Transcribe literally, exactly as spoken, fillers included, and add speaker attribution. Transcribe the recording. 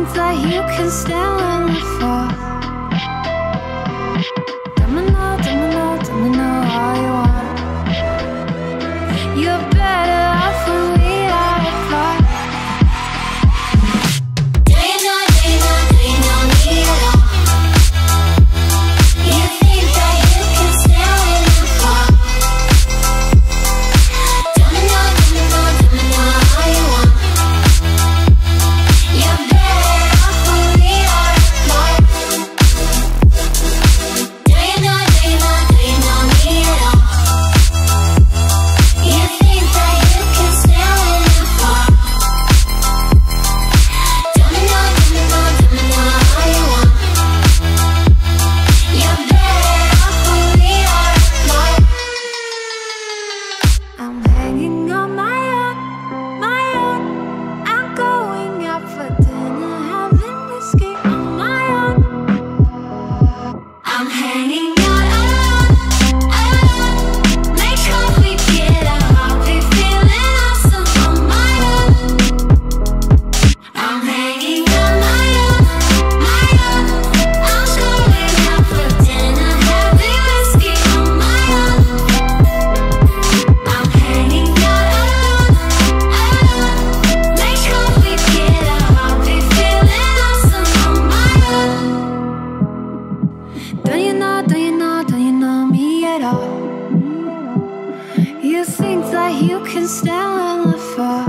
Speaker 1: think that you can stand when I fall? Domino, domino, domino, all you want. You're better off when we are apart. Do you know, do you know, do you know me at all? You think that you can stand when I fall? Domino, domino, domino, all you want. You're better off when we are apart. Do you know, do you know, do you know me at all? You think that you can stand when I fall? Domino, domino, domino, all you want. You're better off when we are apart. I'm hanging on my own, my own. I'm going out for dinner, having whiskey on my own. I'm hanging out alone, alone. Make hope we get out. I'll be feeling awesome on my own. I'm hanging on my own, my own. I'm going out for dinner, having whiskey on my own. I'm hanging out alone, alone. Make hope we get out. I'll be feeling awesome on my own. Don't you know, don't you know, don't you know me at all? You think that you can stand when I fall?